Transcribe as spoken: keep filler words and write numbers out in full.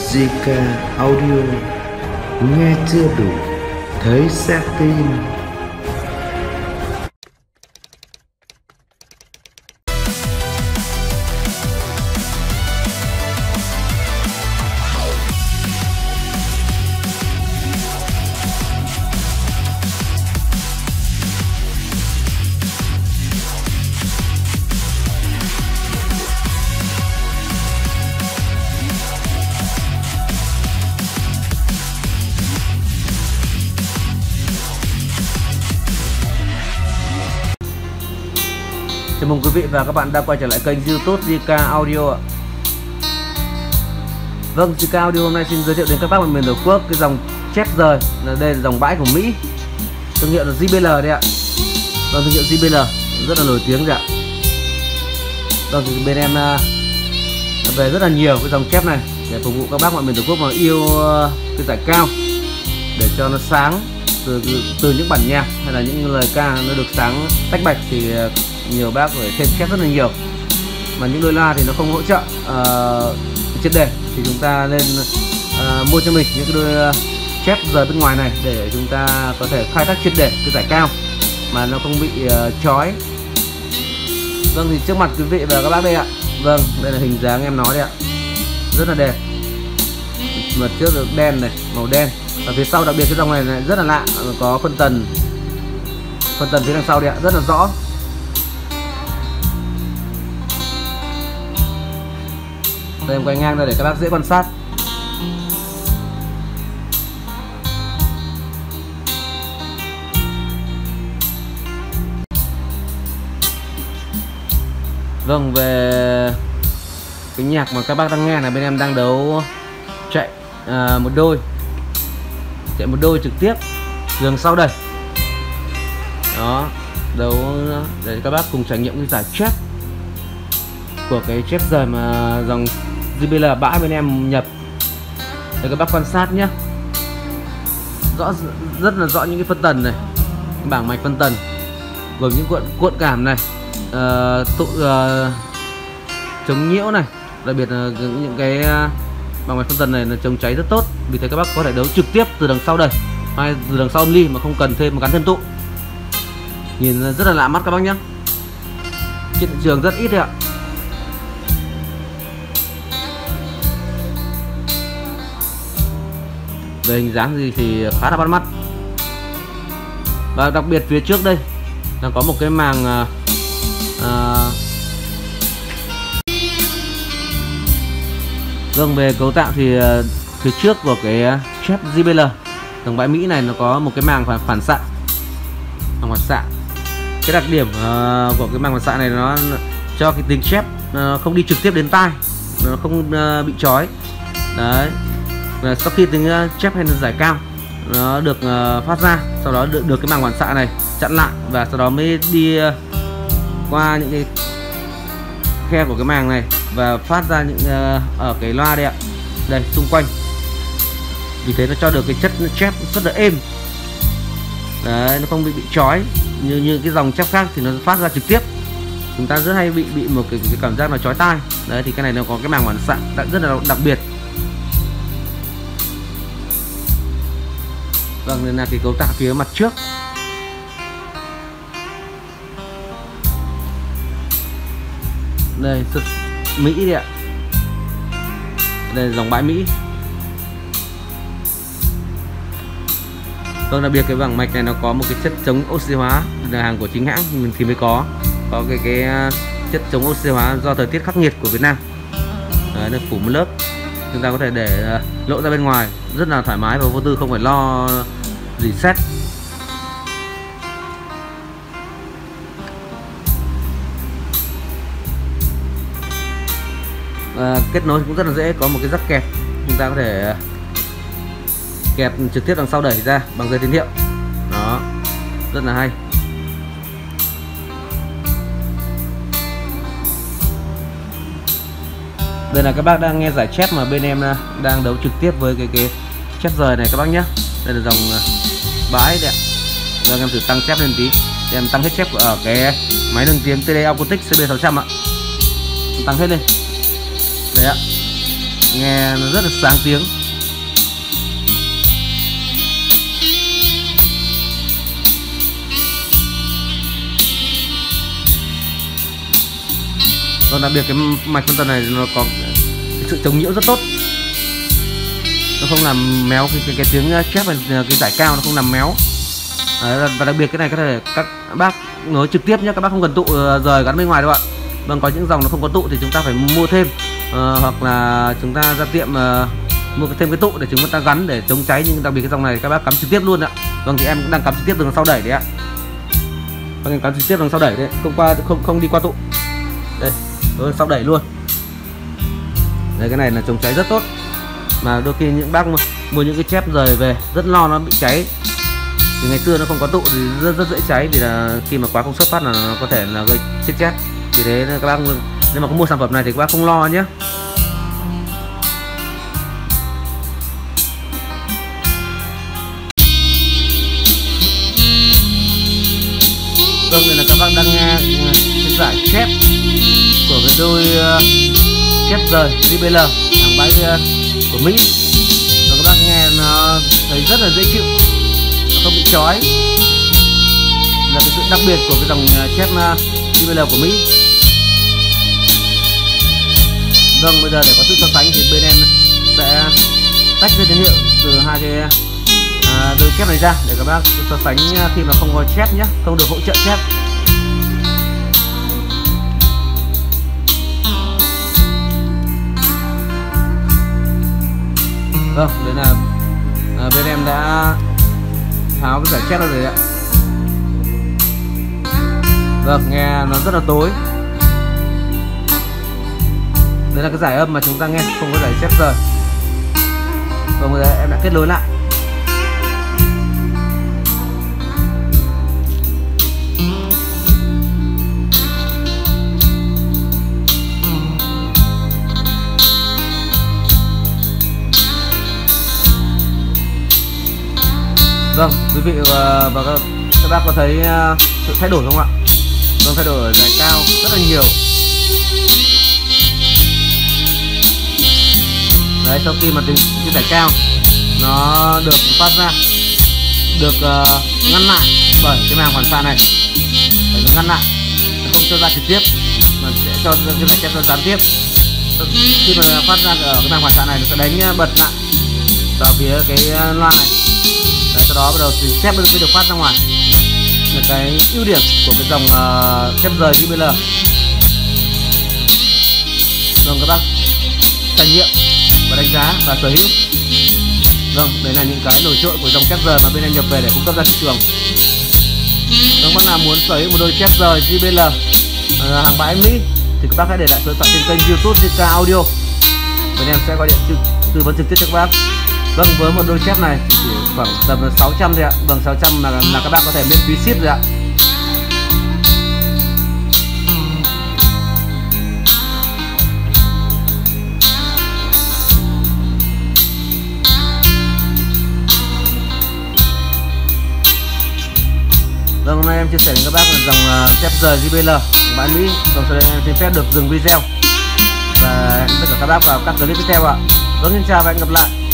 giê ca Audio, nghe chưa đủ, thấy xác tin. Chào mừng quý vị và các bạn đã quay trở lại kênh YouTube giê ca Audio ạ. Vâng, giê ca Audio hôm nay xin giới thiệu đến các bác bạn miền Tổ quốc cái dòng chép rời. Đây là dòng bãi của Mỹ, thương hiệu là giê bê lờ đấy ạ. Vâng, thương hiệu giê bê lờ rất là nổi tiếng đấy ạ. Vâng, thì bên em về rất là nhiều cái dòng chép này để phục vụ các bác bạn miền Tổ quốc mà yêu cái giải cao, để cho nó sáng từ từ những bản nhạc hay là những lời ca nó được sáng tách bạch, thì nhiều bác phải thêm chép rất là nhiều. Mà những đôi loa thì nó không hỗ trợ uh, triệt để, thì chúng ta nên uh, mua cho mình những cái đôi uh, chép rời bên ngoài này để chúng ta có thể khai thác triệt để cái giải cao mà nó không bị uh, chói. Vâng, thì trước mặt quý vị và các bác đây ạ. Vâng, đây là hình dáng em nói đây ạ, rất là đẹp. Mặt trước được đen này, màu đen. Và phía sau đặc biệt cái dòng này, này rất là lạ, có phân tần phân tần phía đằng sau đây ạ, rất là rõ. Đây em quay ngang ra để các bác dễ quan sát. Vâng, về cái nhạc mà các bác đang nghe là bên em đang đấu chạy à, một đôi chạy một đôi trực tiếp giường sau đây đó, đấu để các bác cùng trải nghiệm cái giải chép của cái chép rời mà dòng giê bê lờ bãi bên em nhập. Để các bác quan sát nhé, rõ rất là rõ những cái phân tần này, cái bảng mạch phân tần gồm những cuộn cuộn cảm này, uh, tụ uh, chống nhiễu này, đặc biệt là những cái uh, bảng mạch phân tần này là chống cháy rất tốt. Vì thế các bác có thể đấu trực tiếp từ đằng sau đây hay từ đằng sau âm ly mà không cần thêm một gắn thân tụ. Nhìn rất là lạ mắt các bác nhé, trên thị trường rất ít đấy ạ. Về hình dáng gì thì khá là bắt mắt. Và đặc biệt phía trước đây là có một cái màng à, à, vâng, về cấu tạo thì à, phía trước của cái chép giê bê lờ dòng bãi Mỹ này nó có một cái màng phản, phản xạ màng phản xạ. Cái đặc điểm uh, của cái màng phản xạ này nó cho cái tiếng chép uh, không đi trực tiếp đến tai, nó không uh, bị chói đấy. Và sau khi tiếng uh, chép hay là giải cao nó được uh, phát ra, sau đó được, được cái màng phản xạ này chặn lại, và sau đó mới đi uh, qua những cái khe của cái màng này và phát ra những uh, ở cái loa đây ạ, đây xung quanh. Vì thế nó cho được cái chất chép rất là êm đấy, nó không bị bị chói như như cái dòng chép khác thì nó phát ra trực tiếp, chúng ta rất hay bị bị một cái, cái cảm giác nó chói tai đấy. Thì cái này nó có cái màng phản xạ rất là đặc biệt. Vâng, nên là cái cấu tạo phía mặt trước. Đây xuất Mỹ đi ạ, đây là dòng bãi Mỹ. Vâng, đặc biệt cái bảng mạch này nó có một cái chất chống oxy hóa, là hàng của chính hãng mình thì mới có có cái cái chất chống oxy hóa do thời tiết khắc nghiệt của Việt Nam. Đấy, được phủ một lớp, chúng ta có thể để lộ ra bên ngoài rất là thoải mái và vô tư, không phải lo gì xét. À, kết nối cũng rất là dễ, có một cái rắc kẹp, chúng ta có thể kẹp trực tiếp đằng sau đẩy ra bằng dây tín hiệu đó, rất là hay. Đây là các bác đang nghe giải chép mà bên em đang đấu trực tiếp với cái cái chép rời này các bác nhé. Đây là dòng bãi đấy ạ. Vâng, em thử tăng chép lên tí, em tăng hết chép ở cái máy nâng tiếng tê đê Acoustic xê bê sáu trăm ạ, tăng hết lên đấy ạ. nghe nó rất là sáng tiếng. Còn đặc biệt cái mạch phân tần này nó có cái sự chống nhiễu rất tốt, nó không làm méo cái, cái, cái tiếng chép này, cái giải cao nó không làm méo. Đấy, và đặc biệt cái này có thể các bác nối trực tiếp nhé, các bác không cần tụ rời gắn bên ngoài đâu ạ. Vâng, có những dòng nó không có tụ thì chúng ta phải mua thêm, uh, hoặc là chúng ta ra tiệm uh, mua thêm cái tụ để chúng ta gắn để chống cháy. Nhưng đặc biệt cái dòng này các bác cắm trực tiếp luôn ạ. Vâng, thì em cũng đang cắm trực tiếp đường sau đẩy đấy ạ. Vâng, em cắm trực tiếp đường sau đẩy đấy, không qua không không đi qua tụ. Đây, đối sau đẩy luôn. Đấy, cái này là chống cháy rất tốt. Mà đôi khi những bác mua, mua những cái chép rời về rất lo nó bị cháy. Thì ngày xưa nó không có tụ thì rất rất dễ cháy, vì là khi mà quá công suất phát là nó có thể là gây chết chép. Vì thế các bác nếu mà có mua sản phẩm này thì các bác không lo nhé. Vâng, đây là các bác đang nghe cái giải chép của cái đôi uh, chép rời giê bê lờ hàng bãi uh, của Mỹ. Và các bác nghe nó thấy rất là dễ chịu, nó không bị chói, là cái sự đặc biệt của cái dòng uh, chép uh, giê bê lờ của Mỹ. Vâng, bây giờ để có sự so sánh thì bên em sẽ tách dây tín hiệu từ hai cái uh, đôi chép này ra để các bác so sánh khi mà không có chép nhé, không được hỗ trợ chép. Vâng, đây là à, bên em đã tháo cái giải chép ra rồi ạ. Vâng, nghe nó rất là tối. Đây là cái giải âm mà chúng ta nghe, không có giải chép rời. Vâng, bây giờ em đã kết nối lại. Vâng, quý vị và, và các, các bác có thấy uh, sự thay đổi không ạ? Vâng, thay đổi ở giải cao rất là nhiều. Đấy, sau khi mà tính cái giải cao nó được phát ra, được uh, ngăn lại bởi cái màng phản xạ này, phải được ngăn lại, nó không cho ra trực tiếp mà sẽ cho cái giải chép ra gián tiếp. Khi mà phát ra ở cái màng phản xạ này, nó sẽ đánh bật lại vào phía cái loa này. Đấy, sau đó bắt đầu thì chép mới được phát ra ngoài. Là cái ưu điểm của cái dòng uh, chép rời giê bê lờ. Vâng, các bác trải nghiệm và đánh giá và sở hữu. Vâng, đấy là những cái nổi trội của dòng chép rời mà bên em nhập về để cung cấp ra thị trường. Nếu các bạn muốn sở hữu một đôi chép rời giê bê lờ uh, hàng bãi Mỹ thì các bác hãy để lại số điện thoại trên kênh YouTube giê ca Audio. Bên em sẽ gọi điện tư vấn trực tiếp cho các bác. Vâng, với một đôi chép này thì chỉ khoảng tầm sáu trăm thôi ạ. Vâng, sáu trăm là, là các bạn có thể miễn phí ship rồi ạ. Vâng, hôm nay em chia sẻ với các bác là dòng uh, chép rời giê bê lờ bán Mỹ. Vâng, sau đây em xin phép được dừng video và hẹn tất cả các bác vào các clip tiếp theo ạ. Vâng, xin chào và hẹn gặp lại.